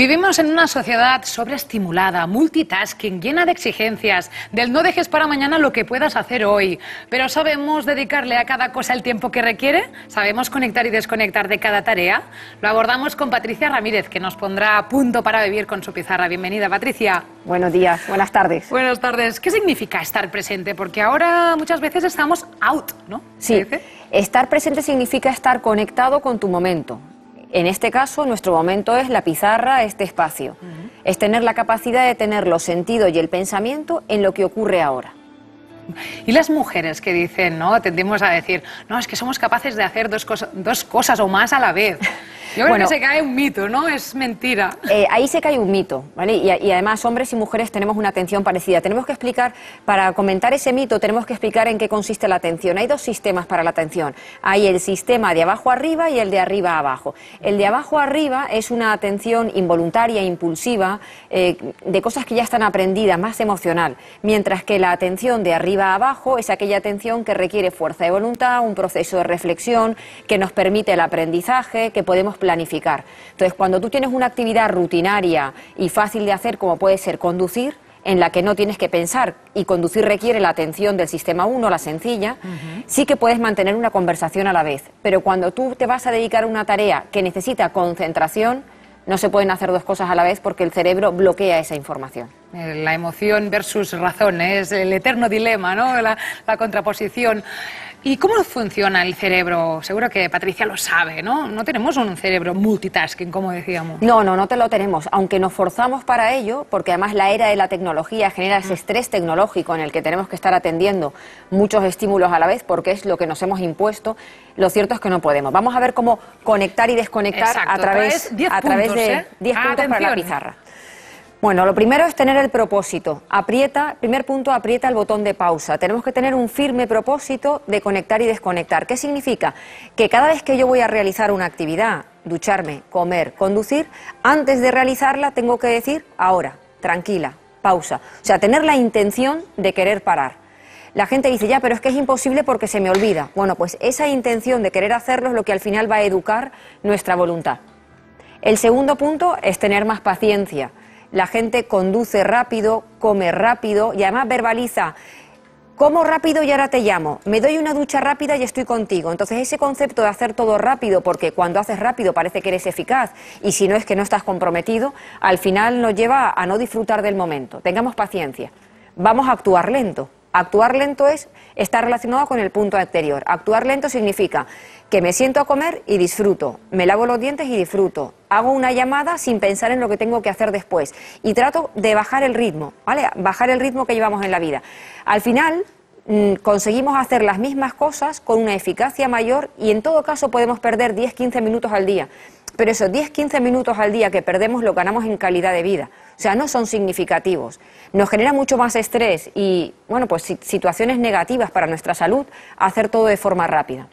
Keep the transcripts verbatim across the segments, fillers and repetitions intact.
Vivimos en una sociedad sobreestimulada, multitasking, llena de exigencias, del no dejes para mañana lo que puedas hacer hoy. Pero ¿sabemos dedicarle a cada cosa el tiempo que requiere? ¿Sabemos conectar y desconectar de cada tarea? Lo abordamos con Patricia Ramírez, que nos pondrá a punto para vivir con su pizarra. Bienvenida, Patricia. Buenos días, buenas tardes. Buenas tardes. ¿Qué significa estar presente? Porque ahora muchas veces estamos out, ¿no? Sí, estar presente significa estar conectado con tu momento. En este caso, nuestro momento es la pizarra, este espacio. Uh-huh. Es tener la capacidad de tener los sentidos y el pensamiento en lo que ocurre ahora. Y las mujeres que dicen, ¿no? Tendemos a decir, no, es que somos capaces de hacer dos, cosa, dos cosas o más a la vez. Yo creo bueno, que se cae un mito, ¿no? Es mentira. Eh, ahí se cae un mito, ¿vale? Y, y además hombres y mujeres tenemos una atención parecida. Tenemos que explicar, para comentar ese mito, tenemos que explicar en qué consiste la atención. Hay dos sistemas para la atención. Hay el sistema de abajo arriba y el de arriba abajo. El de abajo arriba es una atención involuntaria, impulsiva, eh, de cosas que ya están aprendidas, más emocional. Mientras que la atención de arriba abajo es aquella atención que requiere fuerza de voluntad, un proceso de reflexión, que nos permite el aprendizaje, que podemos planificar. Entonces, cuando tú tienes una actividad rutinaria y fácil de hacer, como puede ser conducir, en la que no tienes que pensar, y conducir requiere la atención del sistema uno, la sencilla, uh-huh. sí que puedes mantener una conversación a la vez. Pero cuando tú te vas a dedicar a una tarea que necesita concentración, no se pueden hacer dos cosas a la vez porque el cerebro bloquea esa información. La emoción versus razón, ¿eh? Es el eterno dilema, ¿no? La, la contraposición. ¿Y cómo funciona el cerebro? Seguro que Patricia lo sabe, ¿no? No tenemos un cerebro multitasking, como decíamos. No, no, no te lo tenemos, aunque nos forzamos para ello, porque además la era de la tecnología genera ese estrés tecnológico en el que tenemos que estar atendiendo muchos estímulos a la vez, porque es lo que nos hemos impuesto. Lo cierto es que no podemos. Vamos a ver cómo conectar y desconectar. Exacto, a través, a través puntos, de diez ¿eh? puntos para la pizarra. Bueno, lo primero es tener el propósito. Aprieta, primer punto, aprieta el botón de pausa. Tenemos que tener un firme propósito de conectar y desconectar. ¿Qué significa? Que cada vez que yo voy a realizar una actividad, ducharme, comer, conducir, antes de realizarla tengo que decir ahora, tranquila, pausa. O sea, tener la intención de querer parar. La gente dice, ya, pero es que es imposible porque se me olvida. Bueno, pues esa intención de querer hacerlo es lo que al final va a educar nuestra voluntad. El segundo punto es tener más paciencia. La gente conduce rápido, come rápido y además verbaliza, como rápido y ahora te llamo, me doy una ducha rápida y estoy contigo. Entonces ese concepto de hacer todo rápido, porque cuando haces rápido parece que eres eficaz y si no es que no estás comprometido, al final nos lleva a no disfrutar del momento. Tengamos paciencia, vamos a actuar lento. Actuar lento es estar relacionado con el punto anterior. Actuar lento significa que me siento a comer y disfruto, me lavo los dientes y disfruto, hago una llamada sin pensar en lo que tengo que hacer después y trato de bajar el ritmo, ¿vale? Bajar el ritmo que llevamos en la vida. Al final mmm, conseguimos hacer las mismas cosas con una eficacia mayor y en todo caso podemos perder diez a quince minutos al día. Pero esos diez a quince minutos al día que perdemos lo ganamos en calidad de vida. O sea, no son significativos. Nos genera mucho más estrés y, bueno, pues situaciones negativas para nuestra salud hacer todo de forma rápida.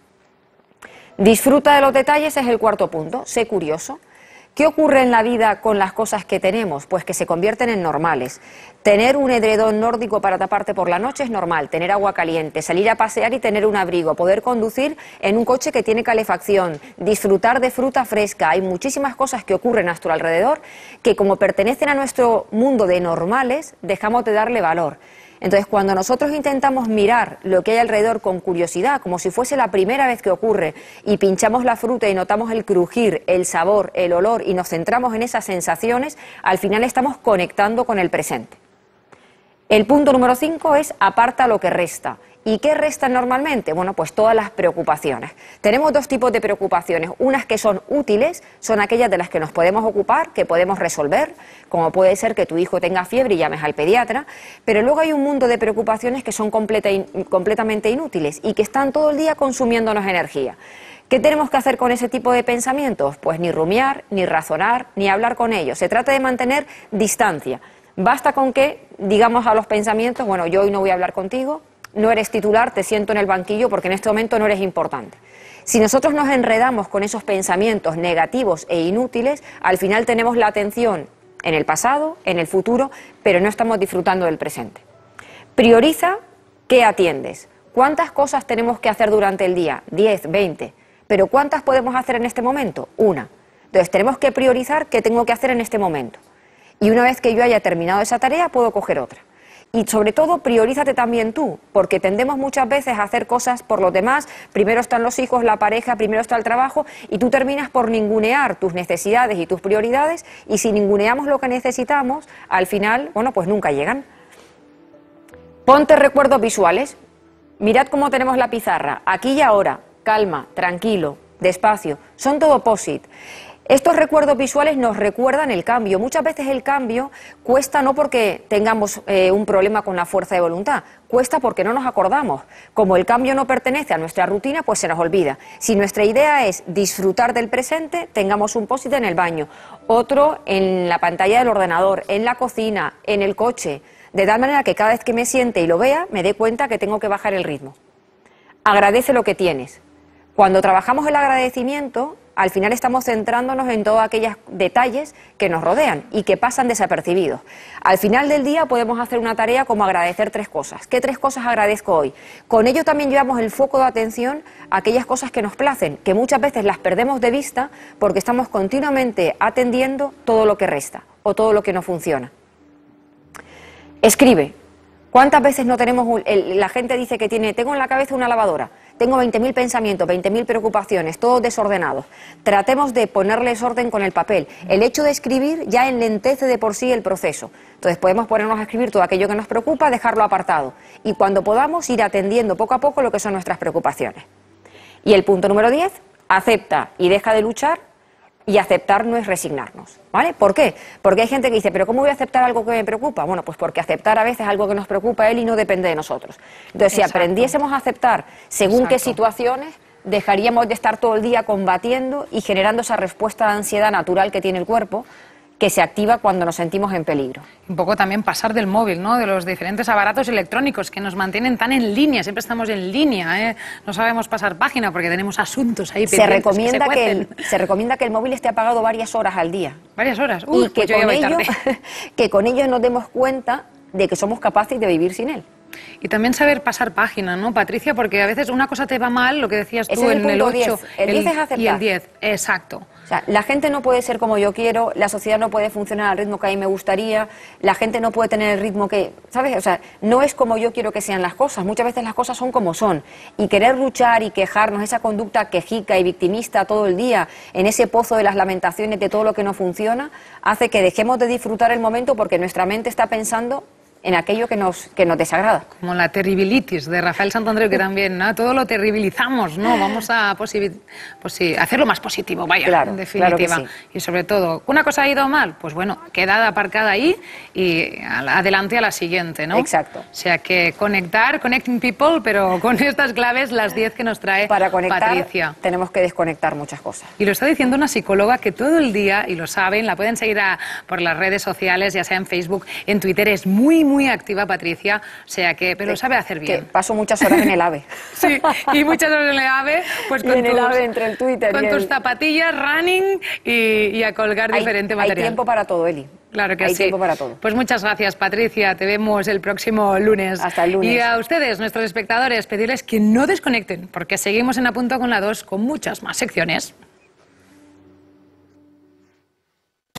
Disfruta de los detalles es el cuarto punto. Sé curioso. ¿Qué ocurre en la vida con las cosas que tenemos? Pues que se convierten en normales. Tener un edredón nórdico para taparte por la noche es normal, tener agua caliente, salir a pasear y tener un abrigo, poder conducir en un coche que tiene calefacción, disfrutar de fruta fresca. Hay muchísimas cosas que ocurren a nuestro alrededor que como pertenecen a nuestro mundo de normales, dejamos de darle valor. Entonces, cuando nosotros intentamos mirar lo que hay alrededor con curiosidad, como si fuese la primera vez que ocurre, y pinchamos la fruta y notamos el crujir, el sabor, el olor, y nos centramos en esas sensaciones, al final estamos conectando con el presente. El punto número cinco es aparta lo que resta. ¿Y qué resta normalmente? Bueno, pues todas las preocupaciones. Tenemos dos tipos de preocupaciones. Unas que son útiles, son aquellas de las que nos podemos ocupar, que podemos resolver, como puede ser que tu hijo tenga fiebre y llames al pediatra, pero luego hay un mundo de preocupaciones que son completa, in, completamente inútiles y que están todo el día consumiéndonos energía. ¿Qué tenemos que hacer con ese tipo de pensamientos? Pues ni rumiar, ni razonar, ni hablar con ellos. Se trata de mantener distancia. Basta con que digamos a los pensamientos, bueno, yo hoy no voy a hablar contigo, no eres titular, te siento en el banquillo porque en este momento no eres importante. Si nosotros nos enredamos con esos pensamientos negativos e inútiles, al final tenemos la atención en el pasado, en el futuro, pero no estamos disfrutando del presente. Prioriza qué atiendes. ¿Cuántas cosas tenemos que hacer durante el día? diez, veinte. ¿Pero cuántas podemos hacer en este momento? Una. Entonces tenemos que priorizar qué tengo que hacer en este momento. Y una vez que yo haya terminado esa tarea, puedo coger otra. Y sobre todo, priorízate también tú, porque tendemos muchas veces a hacer cosas por los demás. Primero están los hijos, la pareja, primero está el trabajo, y tú terminas por ningunear tus necesidades y tus prioridades, y si ninguneamos lo que necesitamos, al final, bueno, pues nunca llegan. Ponte recuerdos visuales. Mirad cómo tenemos la pizarra, aquí y ahora, calma, tranquilo, despacio, son todo post-it. Estos recuerdos visuales nos recuerdan el cambio. Muchas veces el cambio cuesta no porque tengamos eh, un problema con la fuerza de voluntad, cuesta porque no nos acordamos. Como el cambio no pertenece a nuestra rutina, pues se nos olvida. Si nuestra idea es disfrutar del presente, tengamos un post-it en el baño, otro en la pantalla del ordenador, en la cocina, en el coche, de tal manera que cada vez que me siente y lo vea, me dé cuenta que tengo que bajar el ritmo. Agradece lo que tienes. Cuando trabajamos el agradecimiento, al final estamos centrándonos en todos aquellos detalles que nos rodean y que pasan desapercibidos. Al final del día podemos hacer una tarea como agradecer tres cosas. ¿Qué tres cosas agradezco hoy? Con ello también llevamos el foco de atención a aquellas cosas que nos placen, que muchas veces las perdemos de vista porque estamos continuamente atendiendo todo lo que resta o todo lo que no funciona. Escribe. ¿Cuántas veces no tenemos, un, el, la gente dice que tiene, tengo en la cabeza una lavadora, tengo veinte mil pensamientos, veinte mil preocupaciones, todos desordenados? Tratemos de ponerles orden con el papel. El hecho de escribir ya enlentece de por sí el proceso. Entonces podemos ponernos a escribir todo aquello que nos preocupa, dejarlo apartado. Y cuando podamos ir atendiendo poco a poco lo que son nuestras preocupaciones. Y el punto número diez, acepta y deja de luchar. Y aceptar no es resignarnos, ¿vale? ¿Por qué? Porque hay gente que dice, ¿pero cómo voy a aceptar algo que me preocupa? Bueno, pues porque aceptar a veces algo que nos preocupa a él y no depende de nosotros. Entonces, si Exacto. aprendiésemos a aceptar según Exacto. qué situaciones, dejaríamos de estar todo el día combatiendo y generando esa respuesta de ansiedad natural que tiene el cuerpo, que se activa cuando nos sentimos en peligro. Un poco también pasar del móvil, ¿no? De los diferentes aparatos electrónicos que nos mantienen tan en línea, siempre estamos en línea, ¿eh? No sabemos pasar página porque tenemos asuntos ahí se recomienda que, que el, se recomienda que el móvil esté apagado varias horas al día. ¿Varias horas? Uy, y que, pues con ello, que con ello nos demos cuenta de que somos capaces de vivir sin él. Y también saber pasar página, ¿no, Patricia? Porque a veces una cosa te va mal, lo que decías tú es en el, el ocho. diez. El diez es aceptar. Y el diez, exacto. O sea, la gente no puede ser como yo quiero, la sociedad no puede funcionar al ritmo que a mí me gustaría, la gente no puede tener el ritmo que, ¿sabes? O sea, no es como yo quiero que sean las cosas, muchas veces las cosas son como son. Y querer luchar y quejarnos, esa conducta quejica y victimista todo el día, en ese pozo de las lamentaciones de todo lo que no funciona, hace que dejemos de disfrutar el momento porque nuestra mente está pensando en aquello que nos, que nos desagrada. Como la terribilitis de Rafael Santandreu, que también, ¿no? Todo lo terribilizamos, ¿no? Vamos a pues sí, hacerlo más positivo, vaya, claro, en definitiva. Claro que sí. Y sobre todo, ¿una cosa ha ido mal? Pues bueno, quedada aparcada ahí y adelante a la siguiente, ¿no? Exacto. O sea que conectar, connecting people, pero con estas claves, las diez que nos trae Para conectar, Patricia. Tenemos que desconectar muchas cosas. Y lo está diciendo una psicóloga que todo el día, y lo saben, la pueden seguir a, por las redes sociales, ya sea en Facebook, en Twitter, es muy, muy activa, Patricia, o sea que, pero que, sabe hacer bien. Que paso muchas horas en el AVE. Sí, y muchas horas en el AVE, pues con, en tus, el AVE, entre el Twitter con y tus el... zapatillas, running y, y a colgar hay, diferente material. Hay tiempo para todo, Eli. Claro que Hay sí. tiempo para todo. Pues muchas gracias, Patricia. Te vemos el próximo lunes. Hasta el lunes. Y a ustedes, nuestros espectadores, pedirles que no desconecten, porque seguimos en A Punto con la dos con muchas más secciones.